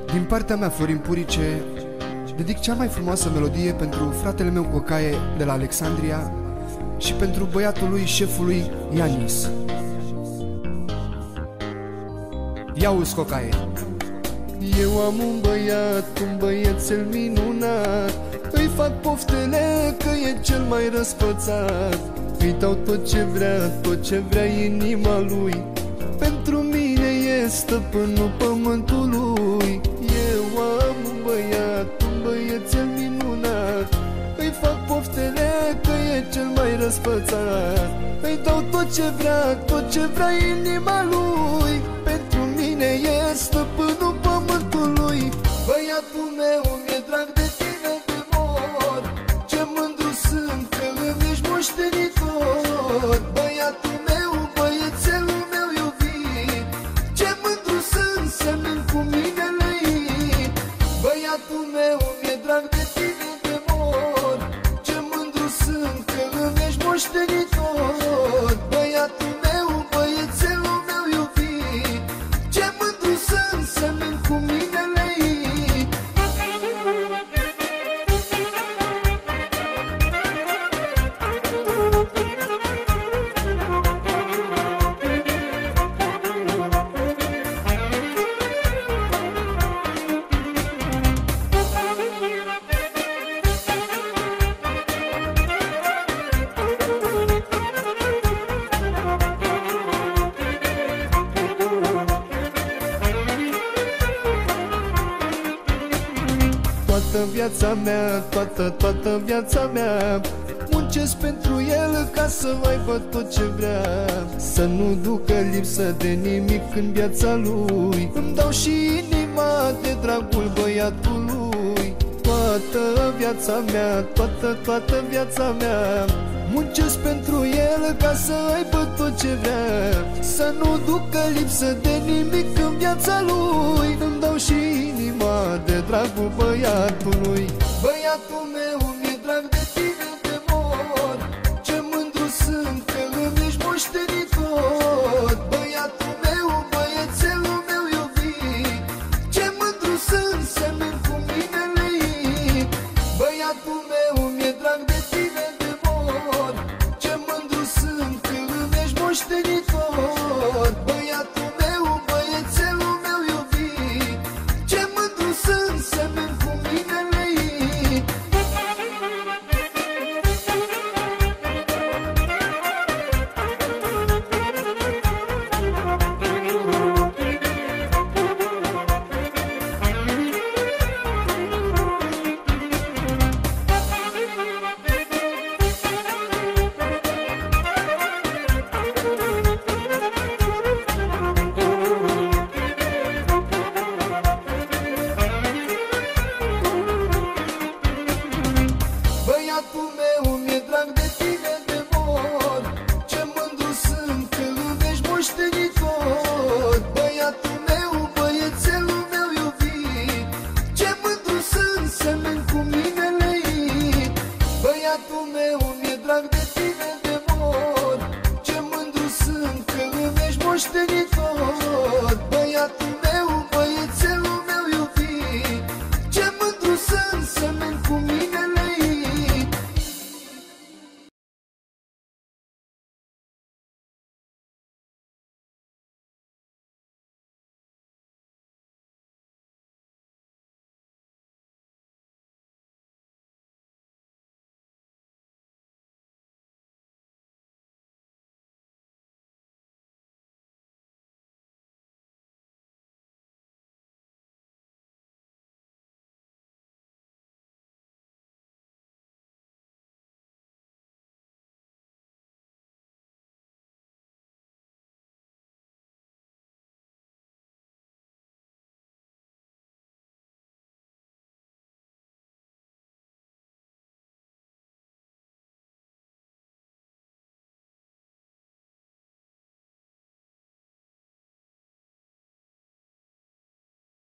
Din partea mea, Florin Purice, dedic cea mai frumoasă melodie pentru fratele meu Cocaie de la Alexandria și pentru băiatul lui, șefului Ianis. Ia-uzi, Cocaie! Eu am un băiețel minunat, îi fac poftele că e cel mai răsfățat. Îi dau tot ce vrea inima lui, pentru mine e stăpânul pământului. Eu am un băiețel minunat, îi fac poftele că e cel mai răsfățat. Îi dau tot ce vrea inima lui, pentru mine e stăpânul pământului. Băiatul meu, mi-e drag de tine de mor, ce mândru sunt că îmi ești moștenitor. Băiatul meu, băiețelul meu iubit, ce mândru sunt să mânt cu mine lăit. Băiatul meu, mi-e drag de tine de mor, ce mândru sunt că îmi ești moștenitor. Băiatul meu, băiețelul meu iubit, ce mândru sunt să mânt cu mine lăit. Toată viața mea, toată viața mea, muncesc pentru el ca să aibă tot ce vrea, să nu ducă lipsă de nimic în viața lui. Îmi dau și inima de dragul băiatului. Toată viața mea, toată viața mea, muncesc pentru el ca să aibă tot ce vrea, să nu ducă lipsă de nimic în viața lui. Îmi dau și inima de dragul băiatului. Băiatul meu